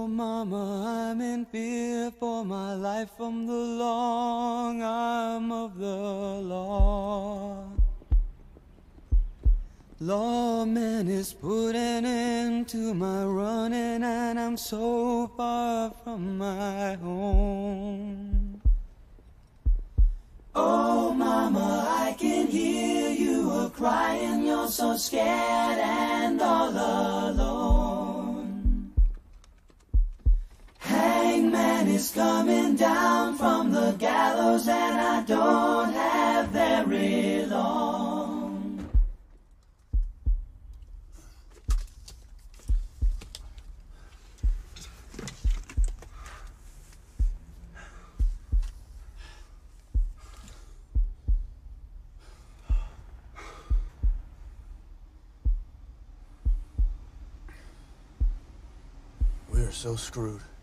Mama, I'm in fear for my life from the long arm of the law. Lawman is putting an end to my running, and I'm so far from my home. Oh, Mama, I can hear you a-crying. You're so scared and all alone. Hangman is coming down from the gallows, and I don't have very long. We are so screwed.